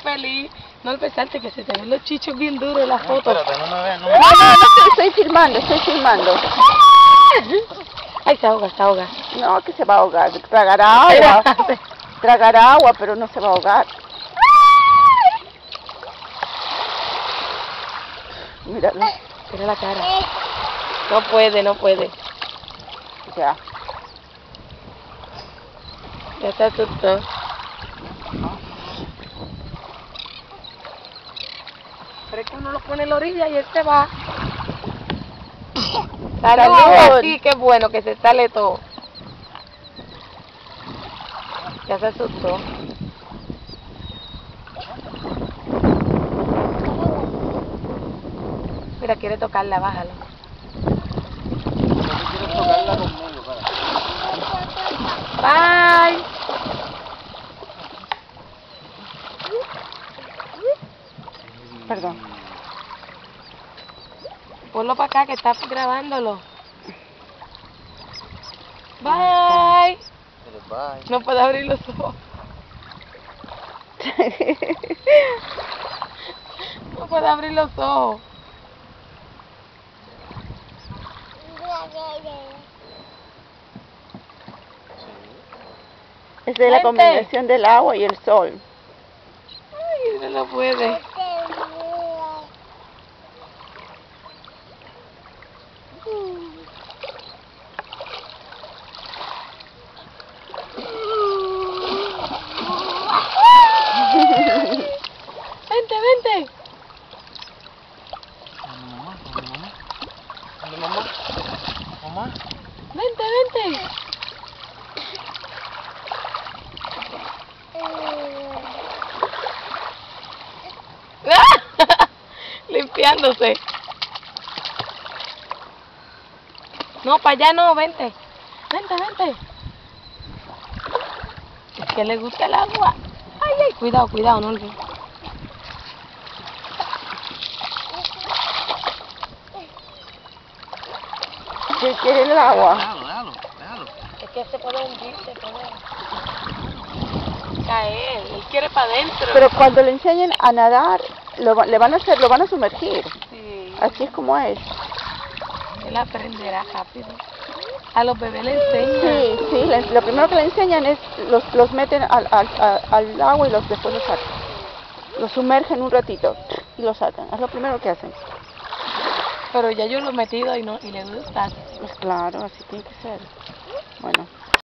feliz. No empezarte que se te ven los chichos bien duros en la foto. Espérate, no me veas, no No, me no, no, estoy filmando, estoy filmando. Ay, se ahoga, se ahoga. No, que se va a ahogar. Tragará agua. Tragará agua, pero no se va a ahogar. Míralo. Mira la cara. No puede, no puede. Ya. Ya se asustó. Pero es que uno lo pone en la orilla y él se va. ¡Salud! Sí, qué bueno que se sale todo. Ya se asustó. Mira, quiere tocarla, bájalo. quieres tocarla conmigo, Bye. Perdón. Ponlo para acá que está grabándolo. Bye. Bye. No puedo abrir los ojos. No puedo abrir los ojos. Es de la Vente. combinación del agua y el sol. Ay, no lo puede. Vente, vente. Mamá. Mamá. Vente, vente. Limpiándose. No, para allá no, vente. Vente, vente. Es que le gusta el agua. Ay, ay, cuidado, cuidado, no olvides. ¿Qué quiere el agua? Déjalo. Es que se puede hundir, se puede caer. Él quiere para adentro. Pero cuando le enseñen a nadar, lo van a sumergir. Sí, Así es como es. él aprenderá rápido. A los bebés le enseñan. Sí, lo primero que le enseñan es, los meten al agua y después los sacan. Los sumergen un ratito y los sacan. Es lo primero que hacen. Pero ya yo lo he metido y le gusta. Pues claro, así tiene que ser. Bueno.